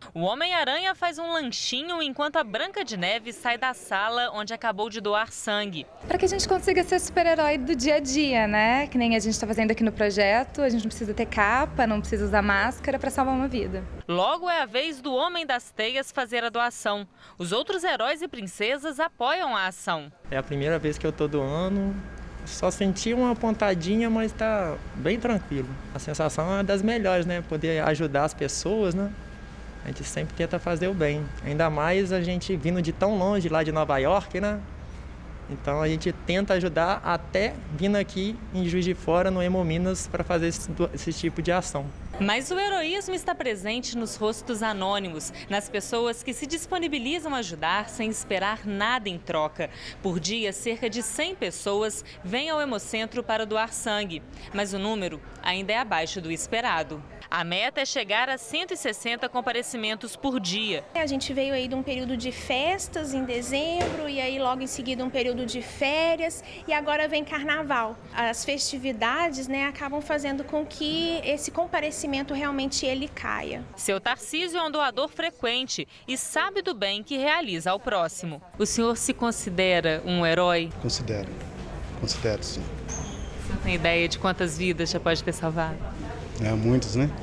O Homem-Aranha faz um lanchinho enquanto a Branca de Neve sai da sala onde acabou de doar sangue. Para que a gente consiga ser super-herói do dia a dia, né? Que nem a gente está fazendo aqui no projeto, a gente não precisa ter capa, não precisa usar máscara para salvar uma vida. Logo é a vez do Homem das Teias fazer a doação. Os outros heróis e princesas apoiam a ação. É a primeira vez que eu estou doando. Só senti uma pontadinha, mas está bem tranquilo. A sensação é das melhores, né? Poder ajudar as pessoas, né? A gente sempre tenta fazer o bem. Ainda mais a gente vindo de tão longe, lá de Nova York, né? Então a gente tenta ajudar até vindo aqui em Juiz de Fora, no Hemominas, para fazer esse tipo de ação. Mas o heroísmo está presente nos rostos anônimos, nas pessoas que se disponibilizam a ajudar sem esperar nada em troca. Por dia, cerca de 100 pessoas vêm ao Hemocentro para doar sangue, mas o número ainda é abaixo do esperado. A meta é chegar a 160 comparecimentos por dia. A gente veio aí de um período de festas em dezembro e aí logo em seguida um período de férias e agora vem carnaval. As festividades, né, acabam fazendo com que esse comparecimento realmente ele caia. Seu Tarcísio é um doador frequente e sabe do bem que realiza ao próximo. O senhor se considera um herói? Considero sim. O senhor tem ideia de quantas vidas já pode ter salvado? Muitas, né?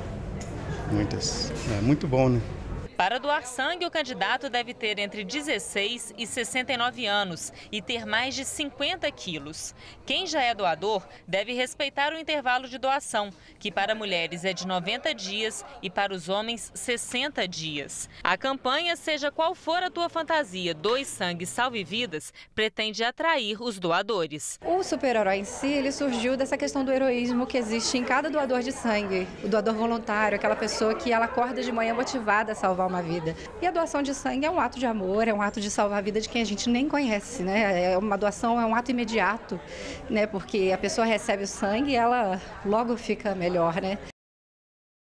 Muitas. É muito bom, né? Para doar sangue, o candidato deve ter entre 16 e 69 anos e ter mais de 50 quilos. Quem já é doador deve respeitar o intervalo de doação, que para mulheres é de 90 dias e para os homens 60 dias. A campanha, seja qual for a tua fantasia, doe sangue, salve vidas, pretende atrair os doadores. O super-herói em si, ele surgiu dessa questão do heroísmo que existe em cada doador de sangue. O doador voluntário, aquela pessoa que ela acorda de manhã motivada a salvar uma vida. E a doação de sangue é um ato de amor, é um ato de salvar a vida de quem a gente nem conhece, né? Uma doação é um ato imediato, né? Porque a pessoa recebe o sangue e ela logo fica melhor, né?